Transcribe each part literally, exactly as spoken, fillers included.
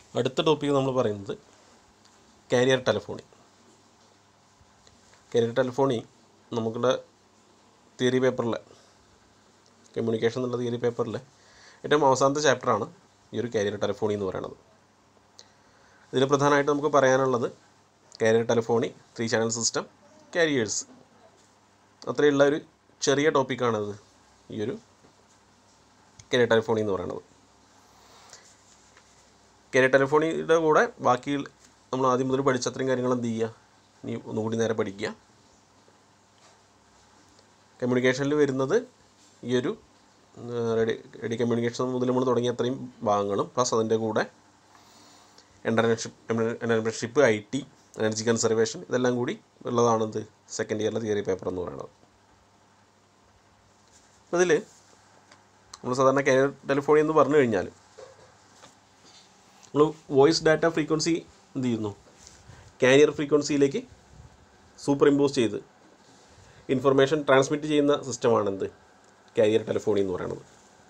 അടുത്ത ടോപ്പിക് നമ്മൾ പറയുന്നത് കാരിയർ ടെലിഫോണി. കാരിയർ ടെലിഫോണി നമുക്കുള്ള തിയറി പേപ്പറിൽ, കമ്മ്യൂണിക്കേഷൻ എന്നുള്ള തിയറി പേപ്പറിൽ ഏറ്റവും അവസാനത്തെ ചാപ്റ്ററാണ് ഈ ഒരു കാരിയർ ടെലിഫോണി എന്ന് പറയുന്നത്. ഇതിൽ പ്രധാനമായിട്ട് നമുക്ക് പറയാനുള്ളത് carrier telephony, three channel system, carriers, അത്രയുള്ള ഒരു ചെറിയ ടോപ്പിക്കാണത് ഈ ഒരു കാരിയർ ടെലിഫോണി എന്ന് പറയുന്നത്. കാരിയർ ടെലിഫോണിയുടെ കൂടെ ബാക്കി നമ്മൾ ആദ്യം മുതൽ പഠിച്ച അത്രയും കാര്യങ്ങൾ എന്ത് ചെയ്യുക, ഇനി ഒന്നുകൂടി നേരെ പഠിക്കുക. കമ്മ്യൂണിക്കേഷനിൽ വരുന്നത് ഈ ഒരു റെഡി റെഡി കമ്മ്യൂണിക്കേഷൻ മുതൽ നമ്മൾ തുടങ്ങിയ അത്രയും ഭാഗങ്ങളും പ്ലസ് അതിൻ്റെ കൂടെ entrepreneurship entrepreneurship I T, energy conservation, ഇതെല്ലാം കൂടി ഉള്ളതാണിത് സെക്കൻഡ് ഇയറിലെ തിയറി പേപ്പർ എന്ന് പറയുന്നത്. അപ്പോൾ ഇതിൽ നമ്മൾ സാധാരണ കാരിയർ ടെലിഫോണി എന്ന് പറഞ്ഞു കഴിഞ്ഞാൽ നമ്മൾ വോയിസ് ഡാറ്റ ഫ്രീക്വൻസി എന്ത് ചെയ്യുന്നു, കാരിയർ ഫ്രീക്വൻസിയിലേക്ക് സൂപ്പർ ഇമ്പോസ് ചെയ്ത് ഇൻഫർമേഷൻ ട്രാൻസ്മിറ്റ് ചെയ്യുന്ന സിസ്റ്റമാണെന്ത് കാരിയർ ടെലിഫോണി എന്ന് പറയുന്നത്.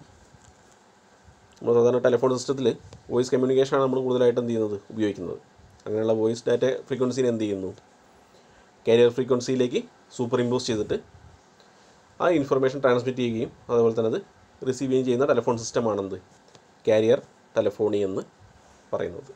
നമ്മൾ സാധാരണ ടെലിഫോൺ സിസ്റ്റത്തിൽ വോയിസ് കമ്മ്യൂണിക്കേഷനാണ് നമ്മൾ കൂടുതലായിട്ട് എന്ത് ചെയ്യുന്നത് ഉപയോഗിക്കുന്നത്. അങ്ങനെയുള്ള വോയിസ് ഡാറ്റ ഫ്രീക്വൻസിനെ എന്ത് ചെയ്യുന്നു, കാരിയർ ഫ്രീക്വൻസിയിലേക്ക് സൂപ്പർ ഇമ്പോസ് ചെയ്തിട്ട് ആ ഇൻഫർമേഷൻ ട്രാൻസ്മിറ്റ് ചെയ്യുകയും അതുപോലെ തന്നെ അത് റിസീവ് ചെയ്യുകയും ചെയ്യുന്ന ടെലിഫോൺ സിസ്റ്റമാണെന്ത് കാരിയർ ടെലിഫോണി എന്ന് പറയുന്നത്.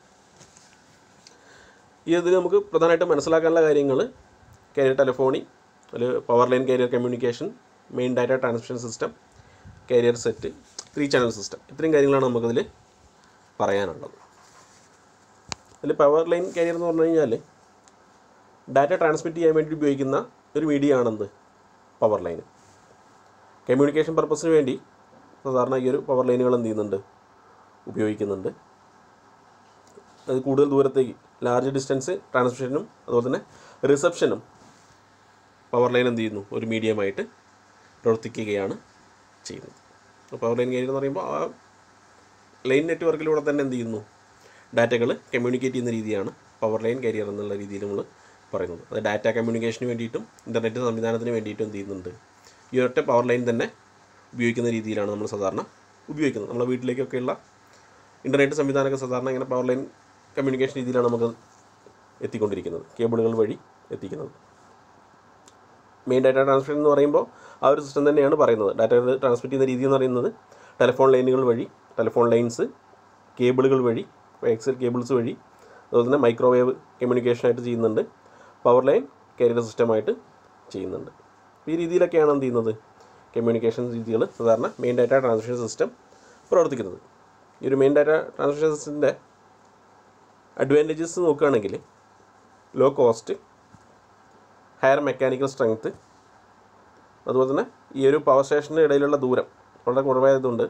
ഈ ഇതിൽ നമുക്ക് പ്രധാനമായിട്ടും മനസ്സിലാക്കാനുള്ള കാര്യങ്ങൾ കാരിയർ ടെലിഫോണി, അതിൽ power line carrier communication, main data transmission system, carrier set, three channel system, ഇത്രയും കാര്യങ്ങളാണ് നമുക്കതിൽ പറയാനുള്ളത്. അതിൽ പവർ ലൈൻ കാരിയർ എന്ന് പറഞ്ഞു കഴിഞ്ഞാൽ ഡാറ്റ ട്രാൻസ്മിറ്റ് ചെയ്യാൻ വേണ്ടി ഉപയോഗിക്കുന്ന ഒരു മീഡിയ ആണെന്ത് പവർ ലൈൻ. കമ്മ്യൂണിക്കേഷൻ പർപ്പസിന് വേണ്ടി സാധാരണ ഈ ഒരു പവർ ലൈനുകൾ എന്ത് ചെയ്യുന്നുണ്ട്, ഉപയോഗിക്കുന്നുണ്ട്. അത് കൂടുതൽ ദൂരത്തേക്ക് ലാർജ് ഡിസ്റ്റൻസ് ട്രാൻസ്മിഷനും അതുപോലെ തന്നെ റിസപ്ഷനും പവർ ലൈൻ എന്ത് ചെയ്യുന്നു, ഒരു മീഡിയമായിട്ട് പ്രവർത്തിക്കുകയാണ് ചെയ്യുന്നത്. അപ്പോൾ പവർ ലൈൻ കാരിയർ എന്ന് പറയുമ്പോൾ ആ ലൈൻ നെറ്റ്വർക്കിലൂടെ തന്നെ എന്ത് ചെയ്യുന്നു, ഡാറ്റകൾ കമ്മ്യൂണിക്കേറ്റ് ചെയ്യുന്ന രീതിയാണ് പവർ ലൈൻ കാരിയർ എന്നുള്ള രീതിയിൽ നമ്മൾ പറയുന്നത്. അത് ഡാറ്റ കമ്മ്യൂണിക്കേഷന് വേണ്ടിയിട്ടും ഇൻ്റർനെറ്റ് സംവിധാനത്തിന് വേണ്ടിയിട്ടും എന്ത് ചെയ്യുന്നുണ്ട്, ഈ ഒറ്റ പവർ ലൈൻ തന്നെ ഉപയോഗിക്കുന്ന രീതിയിലാണ് നമ്മൾ സാധാരണ ഉപയോഗിക്കുന്നത്. നമ്മളെ വീട്ടിലേക്കൊക്കെയുള്ള ഇൻ്റർനെറ്റ് സംവിധാനമൊക്കെ സാധാരണ ഇങ്ങനെ പവർ ലൈൻ കമ്മ്യൂണിക്കേഷൻ രീതിയിലാണ് നമുക്ക് എത്തിക്കൊണ്ടിരിക്കുന്നത്, കേബിളുകൾ വഴി എത്തിക്കുന്നത്. മെയിൻ ഡാറ്റ ട്രാൻസ്മിഷൻ എന്ന് പറയുമ്പോൾ ആ ഒരു സിസ്റ്റം തന്നെയാണ് പറയുന്നത്. ഡാറ്റ ട്രാൻസ്മിറ്റ് ചെയ്യുന്ന രീതി എന്ന് പറയുന്നത് ടെലിഫോൺ ലൈനുകൾ വഴി, ടെലിഫോൺ ലൈൻസ്, കേബിളുകൾ വഴി, എക്സൽ കേബിൾസ് വഴി, അതുപോലെ തന്നെ മൈക്രോവേവ് കമ്മ്യൂണിക്കേഷനായിട്ട് ചെയ്യുന്നുണ്ട്, പവർ ലൈൻ കാരിയർ സിസ്റ്റമായിട്ട് ചെയ്യുന്നുണ്ട്. ഈ രീതിയിലൊക്കെയാണ് എന്ത് ചെയ്യുന്നത്, കമ്മ്യൂണിക്കേഷൻ രീതികൾ സാധാരണ മെയിൻ ഡാറ്റ ട്രാൻസ്മിഷൻ സിസ്റ്റം പ്രവർത്തിക്കുന്നത്. ഈ ഒരു മെയിൻ ഡാറ്റ ട്രാൻസ്മിഷൻ സിസ്റ്റത്തിൻ്റെ അഡ്വാൻറ്റേജസ് നോക്കുകയാണെങ്കിൽ low cost, higher mechanical strength, അതുപോലെ തന്നെ ഈ ഒരു പവർ സ്റ്റേഷൻ്റെ ഇടയിലുള്ള ദൂരം വളരെ കുറവായതുകൊണ്ട്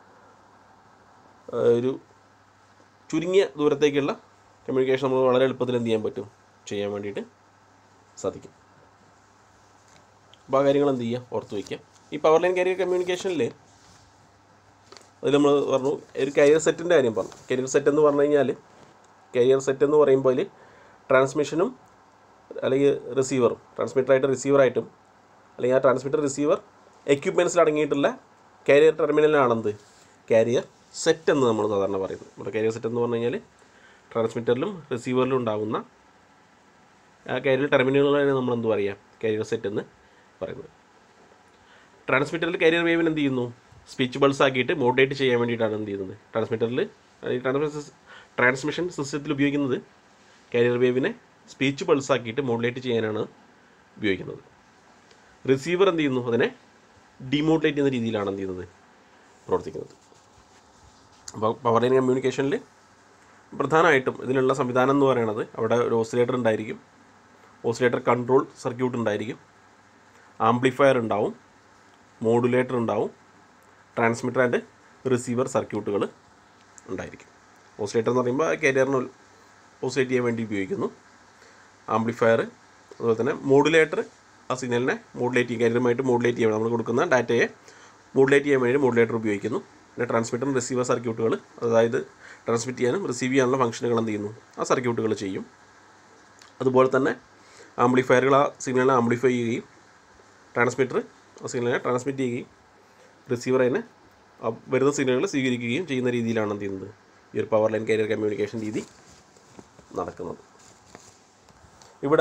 ഒരു ചുരുങ്ങിയ ദൂരത്തേക്കുള്ള കമ്മ്യൂണിക്കേഷൻ നമ്മൾ വളരെ എളുപ്പത്തിൽ എന്ത് ചെയ്യാൻ പറ്റും, ചെയ്യാൻ വേണ്ടിയിട്ട് സാധിക്കും. അപ്പോൾ ആ കാര്യങ്ങൾ എന്ത് ചെയ്യുക, ഓർത്ത് വയ്ക്കുക. ഈ പവർ ലൈൻ കാരിയർ കമ്മ്യൂണിക്കേഷനിൽ അതിൽ നമ്മൾ പറഞ്ഞു ഒരു കാരിയർ സെറ്റിൻ്റെ കാര്യം പറഞ്ഞു. കാരിയർ സെറ്റ് എന്ന് പറഞ്ഞു കഴിഞ്ഞാൽ കാരിയർ സെറ്റ് എന്ന് പറയുമ്പോൾ അതിൽ ട്രാൻസ്മിഷനും അല്ലെങ്കിൽ റിസീവറും, ട്രാൻസ്മിറ്ററായിട്ട് റിസീവറായിട്ടും അല്ലെങ്കിൽ ആ ട്രാൻസ്മിറ്റർ റിസീവർ എക്യുപ്മെൻറ്റ്സിൽ അടങ്ങിയിട്ടുള്ള കാരിയർ ടെർമിനലാണെന്ത് കാരിയർ സെറ്റ് എന്ന് നമ്മൾ സാധാരണ പറയുന്നത്. നമ്മുടെ കാരിയർ സെറ്റ് എന്ന് പറഞ്ഞു കഴിഞ്ഞാൽ ട്രാൻസ്മിറ്ററിലും റിസീവറിലും ഉണ്ടാകുന്ന ആ കാരിയർ ടെർമിനലുകളാണ് നമ്മൾ എന്ത് പറയുക, കാരിയർ സെറ്റ് എന്ന് പറയുന്നത്. ട്രാൻസ്മിറ്ററിൽ കാരിയർ വേവിന് എന്ത് ചെയ്യുന്നു, സ്പീച്ച് ബൾസ് ആക്കിയിട്ട് മോഡുലേറ്റ് ചെയ്യാൻ വേണ്ടിയിട്ടാണ് എന്ത് ചെയ്യുന്നത്, ട്രാൻസ്മിറ്ററിൽ ട്രാൻസ്മിഷൻ ട്രാൻസ്മിഷൻ സിസ്റ്റത്തിൽ ഉപയോഗിക്കുന്നത് കാരിയർ വേവിനെ സ്പീച്ച് പൾസ് ആക്കിയിട്ട് മോഡുലേറ്റ് ചെയ്യാനാണ് ഉപയോഗിക്കുന്നത്. റിസീവർ എന്ത് ചെയ്യുന്നു, അതിനെ ഡിമോഡുലേറ്റ് ചെയ്യുന്ന രീതിയിലാണ് എന്ത് ചെയ്യുന്നത്, പ്രവർത്തിക്കുന്നത്. അപ്പോൾ പവർ ലൈൻ കമ്മ്യൂണിക്കേഷനിൽ പ്രധാനമായിട്ടും ഇതിനുള്ള സംവിധാനം എന്ന് പറയുന്നത് അവിടെ ഒരു ഓസിലേറ്റർ ഉണ്ടായിരിക്കും, ഓസിലേറ്റർ കൺട്രോൾ സർക്യൂട്ട് ഉണ്ടായിരിക്കും, ആംപ്ലിഫയർ ഉണ്ടാവും, മോഡുലേറ്റർ ഉണ്ടാവും, ട്രാൻസ്മിറ്റർ ആൻഡ് റിസീവർ സർക്യൂട്ടുകൾ ഉണ്ടായിരിക്കും. ഓസിലേറ്റർ എന്ന് പറയുമ്പോൾ കാരിയറിന് ഓസിലേറ്റ് ചെയ്യാൻ വേണ്ടി ഉപയോഗിക്കുന്നു. ആംപ്ലിഫയർ അതുപോലെ തന്നെ മോഡുലേറ്റർ ആ സിഗ്നലിനെ മോഡുലേറ്റ് ചെയ്യും, കാരിയറുമായിട്ട് മോഡുലേറ്റ് ചെയ്യാൻ നമ്മൾ കൊടുക്കുന്ന ഡാറ്റയെ മോഡുലേറ്റ് ചെയ്യാൻ വേണ്ടി മോഡുലേറ്റർ ഉപയോഗിക്കുന്നു. പിന്നെ ട്രാൻസ്മിറ്ററും റിസീവർ സർക്യൂട്ടുകൾ, അതായത് ട്രാൻസ്മിറ്റ് ചെയ്യാനും റിസീവ് ചെയ്യാനുള്ള ഫംഗ്ഷനുകൾ എന്ത് ചെയ്യുന്നു, ആ സർക്യൂട്ടുകൾ ചെയ്യും. അതുപോലെ തന്നെ ആംപ്ലിഫയറുകൾ ആ സിഗ്നലിനെ ആംപ്ലിഫൈ ചെയ്യുകയും ട്രാൻസ്മിറ്റർ ആ സിഗ്നലിനെ ട്രാൻസ്മിറ്റ് ചെയ്യുകയും റിസീവർ അതിനെ വരുന്ന സിഗ്നലുകൾ സ്വീകരിക്കുകയും ചെയ്യുന്ന രീതിയിലാണ് എന്ത് ചെയ്യുന്നത് ഈ ഒരു പവർ ലൈൻ കാരിയർ കമ്മ്യൂണിക്കേഷൻ രീതി നടക്കുന്നത്. ഇവിടെ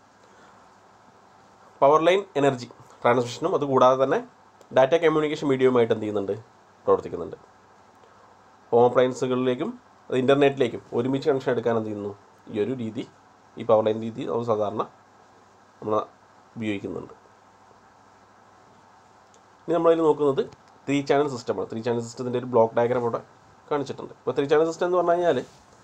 പവർ ലൈൻ എനർജി ട്രാൻസ്മിഷനും അതുകൂടാതെ തന്നെ ഡാറ്റ കമ്മ്യൂണിക്കേഷൻ മീഡിയവുമായിട്ട് എന്ത് ചെയ്യുന്നുണ്ട്, പ്രവർത്തിക്കുന്നുണ്ട്. ഹോം അപ്ലയൻസുകളിലേക്കും അത് ഇൻ്റർനെറ്റിലേക്കും ഒരുമിച്ച് കണക്ഷൻ എടുക്കാൻ എന്ത് ചെയ്യുന്നു, ഈ ഒരു രീതി, ഈ പവർ ലൈൻ രീതി നമ്മൾ സാധാരണ നമ്മൾ ഉപയോഗിക്കുന്നുണ്ട്. ഇനി നമ്മളതിൽ നോക്കുന്നത് ത്രീ ചാനൽ സിസ്റ്റമാണ്. ത്രീ ചാനൽ സിസ്റ്റത്തിൻ്റെ ഒരു ബ്ലോക്ക് ഡയഗ്രാം ഇവിടെ കാണിച്ചിട്ടുണ്ട്. ഇപ്പോൾ ത്രീ ചാനൽ സിസ്റ്റം എന്ന് പറഞ്ഞു കഴിഞ്ഞാൽ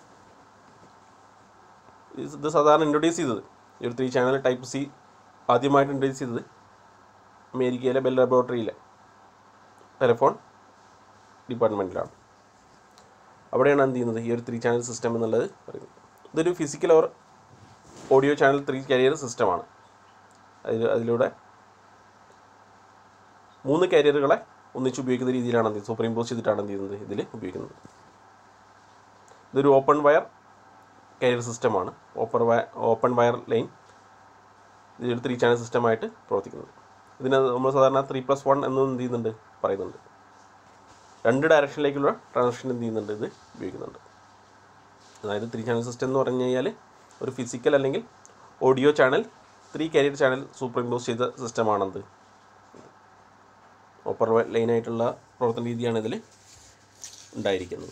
ഇത് സാധാരണ ഇൻട്രൊഡ്യൂസ് ചെയ്തത് ഈ ഒരു ത്രീ ചാനൽ ടൈപ്പ് സി ആദ്യമായിട്ട് ഇൻട്രൊഡ്യൂസ് ചെയ്തത് അമേരിക്കയിലെ ബെൽ ലബോറട്ടറിയിലെ ടെലിഫോൺ ഡിപ്പാർട്ട്മെൻറ്റിലാണ്. അവിടെയാണ് എന്ത് ചെയ്യുന്നത്, ഈ ഒരു ത്രീ ചാനൽ സിസ്റ്റം എന്നുള്ളത് പറയുന്നത്. ഇതൊരു physical or audio channel three carrier സിസ്റ്റമാണ്. അതിൽ അതിലൂടെ മൂന്ന് കാരിയറുകളെ ഒന്നിച്ച് ഉപയോഗിക്കുന്ന രീതിയിലാണ് എന്ത് സൂപ്പർ ഇമ്പോസ് ചെയ്തിട്ടാണ് എന്ത് ചെയ്യുന്നത് ഇതിൽ ഉപയോഗിക്കുന്നത്. ഇതൊരു ഓപ്പൺ വയർ കാരിയർ സിസ്റ്റമാണ്. Open wire open wire line ഇതൊരു ത്രീ ചാനൽ സിസ്റ്റമായിട്ട് പ്രവർത്തിക്കുന്നത്. ഇതിന് നമ്മൾ സാധാരണ ത്രീ പ്ലസ് വൺ എന്ന് എന്ത് ചെയ്യുന്നുണ്ട് പറയുന്നുണ്ട്. രണ്ട് ഡയറക്ഷനിലേക്കുള്ള ട്രാൻസ്മിഷൻ എന്ത് ചെയ്യുന്നുണ്ട് ഇത് ഉപയോഗിക്കുന്നുണ്ട്. അതായത് ത്രീ ചാനൽ സിസ്റ്റം എന്ന് പറഞ്ഞു കഴിഞ്ഞാൽ ഒരു ഫിസിക്കൽ അല്ലെങ്കിൽ audio channel three carrier channel superimpose ചെയ്ത സിസ്റ്റമാണെന്ത് ഓപ്പൺ ലൈനായിട്ടുള്ള പ്രവർത്തന രീതിയാണ് ഇതിൽ ഉണ്ടായിരിക്കുന്നത്.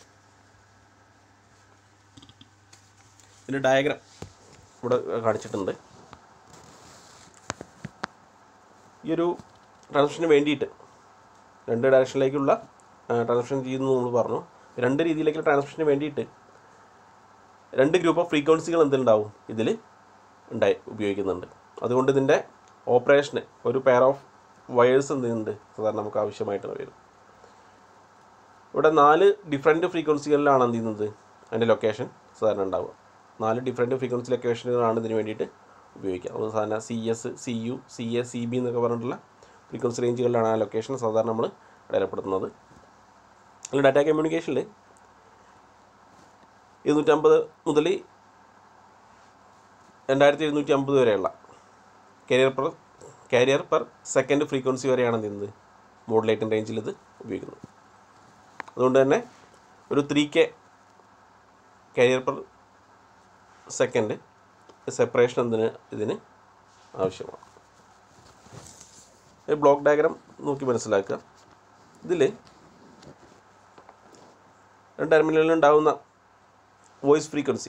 ഇതിൻ്റെ ഡയഗ്രാം ഇവിടെ കാണിച്ചിട്ടുണ്ട്. ഈ ഒരു ട്രാൻസ്മിഷന് വേണ്ടിയിട്ട് രണ്ട് ഡയറക്ഷനിലേക്കുള്ള ട്രാൻസ്മിഷൻ ചെയ്യുന്നു നമ്മൾ പറഞ്ഞു. രണ്ട് രീതിയിലേക്കുള്ള ട്രാൻസ്മിഷന് വേണ്ടിയിട്ട് രണ്ട് ഗ്രൂപ്പ് ഓഫ് ഫ്രീക്വൻസികൾ എന്തുണ്ടാവും ഇതിൽ ഉണ്ടായി ഉപയോഗിക്കുന്നുണ്ട്. അതുകൊണ്ട് ഇതിൻ്റെ ഓപ്പറേഷന് ഒരു പെയർ ഓഫ് വയേഴ്സ് എന്തുണ്ട് സാധാരണ നമുക്ക് ആവശ്യമായിട്ട് വരും. ഇവിടെ നാല് ഡിഫറെൻറ്റ് ഫ്രീക്വൻസികളിലാണ് എന്ത് ചെയ്യുന്നത് അതിൻ്റെ ലൊക്കേഷൻ സാധാരണ ഉണ്ടാവുക. നാല് ഡിഫറെൻറ്റ് ഫ്രീക്വൻസി ലൊക്കേഷനുകളാണ് ഇതിന് വേണ്ടിയിട്ട് ഉപയോഗിക്കുക. നമ്മൾ സാധാരണ C S, C U, C A, C B എന്നൊക്കെ പറഞ്ഞിട്ടുള്ള ഫ്രീക്വൻസി റേഞ്ചുകളിലാണ് ആ ലൊക്കേഷൻ സാധാരണ നമ്മൾ അടയാളപ്പെടുത്തുന്നത്. അതിൽ ഡാറ്റ കമ്മ്യൂണിക്കേഷനിൽ ഇരുന്നൂറ്റമ്പത് മുതൽ രണ്ടായിരത്തി എഴുന്നൂറ്റി അമ്പത് വരെയുള്ള carrier per carrier per second frequency വരെയാണ് എന്ത് ചെയ്യുന്നത് മോഡുലേറ്റിംഗ് റേഞ്ചിൽ ഇത് ഉപയോഗിക്കുന്നത്. അതുകൊണ്ട് തന്നെ ഒരു three K carrier per second separation എന്തിന് ഇതിന് ആവശ്യമാണ്. ബ്ലോക്ക് ഡയഗ്രാം നോക്കി മനസ്സിലാക്കുക. ഇതിൽ രണ്ട് ടെർമിനലിൽ ഉണ്ടാകുന്ന വോയിസ് ഫ്രീക്വൻസി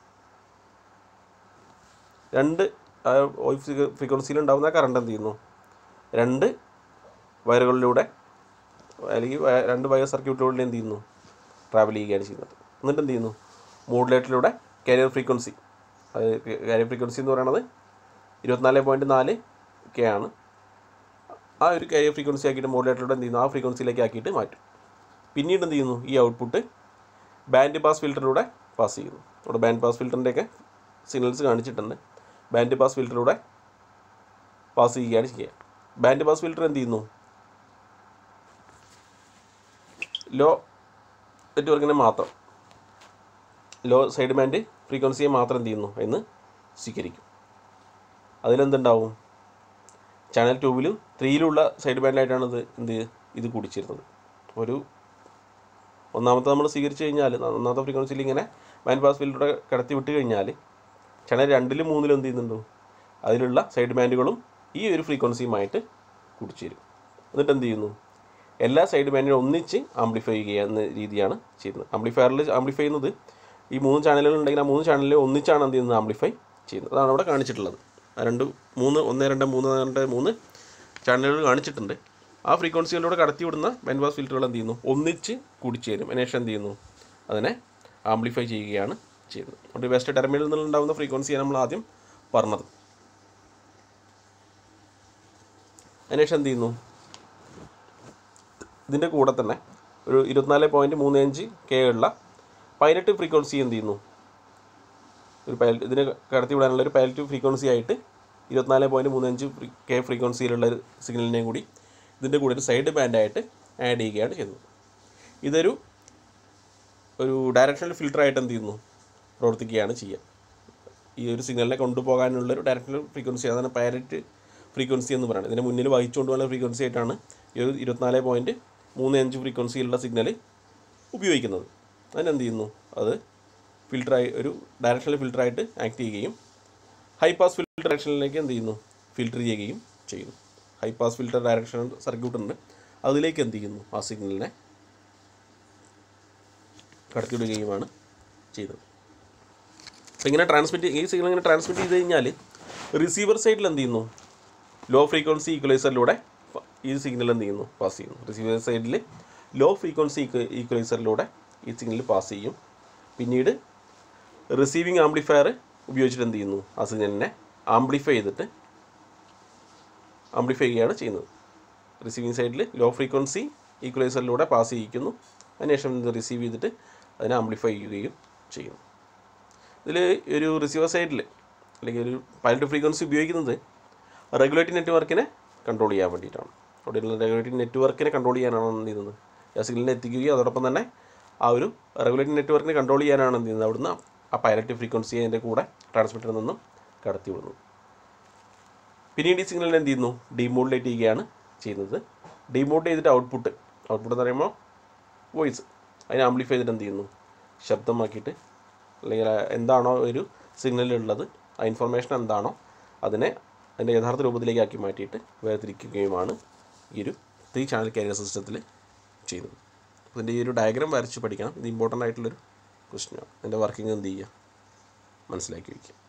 രണ്ട് വോയിസ് ഫ്രീക്വൻസിയിൽ ഉണ്ടാകുന്ന കറണ്ട് എന്ത് ചെയ്യുന്നു രണ്ട് വയറുകളിലൂടെ അല്ലെങ്കിൽ രണ്ട് വയർ സർക്യൂട്ടിലൂടെ എന്ത് ചെയ്യുന്നു ട്രാവൽ ചെയ്യുകയാണ് ചെയ്യുന്നത്. എന്നിട്ട് എന്ത് ചെയ്യുന്നു മോഡുലേറ്ററിലൂടെ കാരിയർ ഫ്രീക്വൻസി, അത് കാരിയർ ഫ്രീക്വൻസി എന്ന് പറയുന്നത് ഇരുപത്തിനാല് പോയിൻറ്റ് നാല് കെ ആണ്. ആ ഒരു കാരിയർ ഫ്രീക്വൻസി ആക്കിയിട്ട് മോഡുലേറ്ററിലൂടെ എന്ത് ചെയ്യുന്നു ആ ഫ്രീക്വൻസിയിലേക്ക് ആക്കിയിട്ട് മാറ്റും. പിന്നീട് എന്ത് ചെയ്യുന്നു ഈ ഔട്ട്പുട്ട് ബാൻഡ് പാസ് ഫിൽറ്ററിലൂടെ പാസ് ചെയ്യുന്നു. ഇവിടെ ബാൻഡ് പാസ് ഫിൽറ്ററിൻ്റെയൊക്കെ സിഗ്നൽസ് കാണിച്ചിട്ടുണ്ട്. ബാൻഡ് പാസ് ഫിൽറ്ററിലൂടെ പാസ് ചെയ്യുകയാണ് ചെയ്യുക. ബാൻഡ് പാസ് ഫിൽറ്റർ എന്ത് ചെയ്യുന്നു ലോ നെറ്റ്വർക്കിനെ മാത്രം ലോ സൈഡ് ബാൻഡ് ഫ്രീക്വൻസിയെ മാത്രം എന്ത് ചെയ്യുന്നു എന്ന് സ്വീകരിക്കും. അതിലെന്തുണ്ടാവും ചാനൽ ട്യൂബിലും ത്രീയിലുള്ള സൈഡ് ബാൻഡായിട്ടാണ് ഇത് എന്ത് ഇത് കൂടിച്ചിരുന്നത്. ഒരു ഒന്നാമത്തെ നമ്മൾ സ്വീകരിച്ചു കഴിഞ്ഞാൽ ഒന്നാമത്തെ ഫ്രീക്വൻസിയിൽ ഇങ്ങനെ ബാൻഡ് പാസ് ഫിൽറ്ററുടെ കടത്തി വിട്ട് കഴിഞ്ഞാൽ ചാനൽ രണ്ടിലും മൂന്നിലും എന്ത് ചെയ്യുന്നുണ്ടോ അതിലുള്ള സൈഡ് ബാൻഡുകളും ഈ ഒരു ഫ്രീക്വൻസിയുമായിട്ട് കൂടിച്ചേരും. എന്നിട്ട് എന്ത് ചെയ്യുന്നു എല്ലാ സൈഡ് ബാൻഡിനും ഒന്നിച്ച് ആംപ്ലിഫൈ ചെയ്യുക എന്ന രീതിയാണ് ചെയ്യുന്നത്. ആംപ്ലിഫയറിൽ ആംപ്ലിഫൈ ചെയ്യുന്നത് ഈ മൂന്ന് ചാനലുകൾ ഉണ്ടെങ്കിൽ ആ മൂന്ന് ചാനലിൽ ഒന്നിച്ചാണ് എന്ത് ചെയ്യുന്നത് ആംപ്ലിഫൈ ചെയ്യുന്നത്. അതാണ് അവിടെ കാണിച്ചിട്ടുള്ളത്. ആ രണ്ട് മൂന്ന് ഒന്ന് രണ്ട് മൂന്ന് രണ്ട് മൂന്ന് ചാനലുകൾ കാണിച്ചിട്ടുണ്ട്. ആ ഫ്രീക്വൻസികളിലൂടെ കടത്തി വിടുന്ന ബാൻഡ് പാസ് ഫിൽറ്ററുകൾ എന്ത് ചെയ്യുന്നു ഒന്നിച്ച് കൂടിച്ചേരും. അതിനുശേഷം എന്ത് ചെയ്യുന്നു അതിനെ ആംപ്ലിഫൈ ചെയ്യുകയാണ് ചെയ്യുന്നത്. അതുകൊണ്ട് വെസ്റ്റ് ടെർമിനലിൽ നിന്നുണ്ടാകുന്ന ഫ്രീക്വൻസിയാണ് നമ്മൾ ആദ്യം പറഞ്ഞത്. അതിനുശേഷം എന്ത് ചെയ്യുന്നു ഇതിൻ്റെ കൂടെ തന്നെ ഒരു ഇരുപത്തിനാല് പോയിൻറ്റ് മൂന്ന് അഞ്ച് കെ ഉള്ള പൈലറ്റ് ഫ്രീക്വൻസി എന്ത് ചെയ്യുന്നു ഒരു പൈലറ്റ് ഇതിനെ കടത്തി വിടാനുള്ള ഒരു പൈലറ്റ് ഫ്രീക്വൻസി ആയിട്ട് ഇരുപത്തിനാല് പോയിൻറ്റ് മൂന്ന് അഞ്ച് കെ ഫ്രീക്വൻസിയിലുള്ള ഒരു സിഗ്നലിനെയും കൂടി ഇതിൻ്റെ കൂടെ ഒരു സൈഡ് ബാൻഡായിട്ട് ആഡ് ചെയ്യുകയാണ് ചെയ്യുന്നത്. ഇതൊരു ഒരു ഡയറക്ഷണൽ ഫിൽറ്ററായിട്ട് എന്ത് ചെയ്യുന്നു പ്രവർത്തിക്കുകയാണ് ചെയ്യുക. ഈ ഒരു സിഗ്നലിനെ കൊണ്ടുപോകാനുള്ളൊരു ഡയറക്ഷണൽ ഫ്രീക്വൻസി, അതാണ് പൈലറ്റ് ഫ്രീക്വൻസി എന്ന് പറയുന്നത്. ഇതിന് മുന്നിൽ വഹിച്ചുകൊണ്ട് പോകുന്ന ഫ്രീക്വൻസി ആയിട്ടാണ് ഈ ഒരു ഇരുപത്തിനാല് പോയിൻറ്റ് മൂന്ന് അഞ്ച് ഫ്രീക്വൻസിയിലുള്ള സിഗ്നൽ ഉപയോഗിക്കുന്നത്. അതിനെന്ത് ചെയ്യുന്നു, അത് ഫിൽറ്ററായി ഒരു ഡയറക്ഷണൽ ഫിൽറ്ററായിട്ട് ആക്ട് ചെയ്യുകയും ഹൈ പാസ് ഫിൽറ്റർ ഡയറക്ഷനിലേക്ക് എന്ത് ചെയ്യുന്നു, ഫിൽറ്റർ ചെയ്യുകയും ചെയ്യുന്നു. High pass filter direction circuit ഉണ്ട്, അതിലേക്ക് എന്ത് ചെയ്യുന്നു, ആ സിഗ്നലിനെ കടത്തിവിടുകയുമാണ് ചെയ്യുന്നത്. അപ്പോൾ ഇങ്ങനെ ട്രാൻസ്മിറ്റ് ഈ സിഗ്നൽ ഇങ്ങനെ ട്രാൻസ്മിറ്റ് ചെയ്ത് കഴിഞ്ഞാൽ റിസീവർ സൈഡിൽ എന്ത് ചെയ്യുന്നു, ലോ ഫ്രീക്വൻസി ഈക്വലൈസറിലൂടെ ഈ സിഗ്നൽ എന്ത് ചെയ്യുന്നു, പാസ് ചെയ്യുന്നു. റിസീവർ സൈഡിൽ ലോ ഫ്രീക്വൻസി ഈക്വലൈസറിലൂടെ ഈ സിഗ്നൽ പാസ് ചെയ്യും. പിന്നീട് റിസീവിങ് ആംപ്ലിഫയർ ഉപയോഗിച്ചിട്ട് എന്ത് ചെയ്യുന്നു, ആ സിഗ്നലിനെ ആംപ്ലിഫൈ ചെയ്തിട്ട് ആംപ്ലിഫൈ ചെയ്യുകയാണ് ചെയ്യുന്നത്. റിസീവിങ് സൈഡിൽ ലോ ഫ്രീക്വൻസി ഈക്വലൈസറിലൂടെ പാസ് ചെയ്യിക്കുന്നു, അതിനുശേഷം ഇത് റിസീവ് ചെയ്തിട്ട് അതിനെ ആംപ്ലിഫൈ ചെയ്യുകയും ചെയ്യുന്നു. ഇതിൽ ഒരു റിസീവർ സൈഡിൽ അല്ലെങ്കിൽ ഒരു പൈലറ്റ് ഫ്രീക്വൻസി ഉപയോഗിക്കുന്നത് റെഗുലേറ്ററി നെറ്റ്വർക്കിനെ കൺട്രോൾ ചെയ്യാൻ വേണ്ടിയിട്ടാണ്. അവിടെയുള്ള റെഗുലേറ്ററി നെറ്റ്വർക്കിനെ കൺട്രോൾ ചെയ്യാനാണ് എന്ത് ചെയ്യുന്നത്, ആ സിഗ്നലിനെ എത്തിക്കുകയും അതോടൊപ്പം തന്നെ ആ ഒരു റെഗുലേറ്ററി നെറ്റ്വർക്കിനെ കൺട്രോൾ ചെയ്യാനാണ് എന്ത് ചെയ്യുന്നത്, അവിടുന്ന് ആ പൈലറ്റ് ഫ്രീക്വൻസി അതിൻ്റെ കൂടെ ട്രാൻസ്മിറ്ററിൽ നിന്നും കടത്തി വിടുന്നു. പിന്നീട് ഈ സിഗ്നലിനെ എന്ത് ചെയ്യുന്നു, ഡീമോഡുലേറ്റ് ചെയ്യുകയാണ് ചെയ്യുന്നത്. ഡീമോഡുലേറ്റ് ചെയ്തിട്ട് ഔട്ട്പുട്ട് ഔട്ട്പുട്ട് എന്ന് പറയുമ്പോൾ വോയിസ് അതിനെ ആംപ്ലിഫൈ ചെയ്തിട്ട് എന്ത് ചെയ്യുന്നു, ശബ്ദമാക്കിയിട്ട് അല്ലെങ്കിൽ എന്താണോ ഒരു സിഗ്നലിലുള്ളത് ആ ഇൻഫർമേഷൻ എന്താണോ അതിനെ അതിൻ്റെ യഥാർത്ഥ രൂപത്തിലേക്ക് ആക്കി മാറ്റിയിട്ട് വേർതിരിക്കുകയുമാണ് ഈ ഒരു ത്രീ ചാനൽ കാരിയർ സിസ്റ്റത്തിൽ ചെയ്യുന്നത്. അതിൻ്റെ ഈ ഒരു ഡയഗ്രാം വരച്ച് പഠിക്കണം. ഇത് ഇമ്പോർട്ടൻ്റ് ആയിട്ടുള്ളൊരു ക്വസ്റ്റ്യനാണ്. അതിൻ്റെ വർക്കിംഗ് എന്ത് ചെയ്യുക, മനസ്സിലാക്കി വയ്ക്കുക.